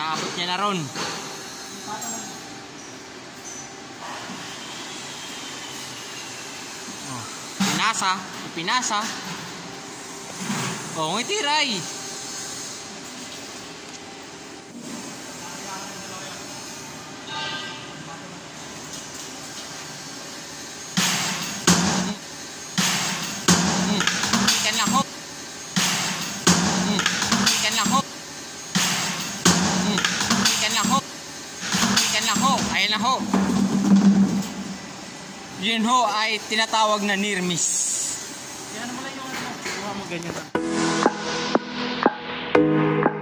Inaabot niya na ron. Oh, pinasa. Oh, ngitiray. Ayan na ho. Yun ho ay tinatawag na near miss. Yan naman lang yung ano. Kuha mo ganyan.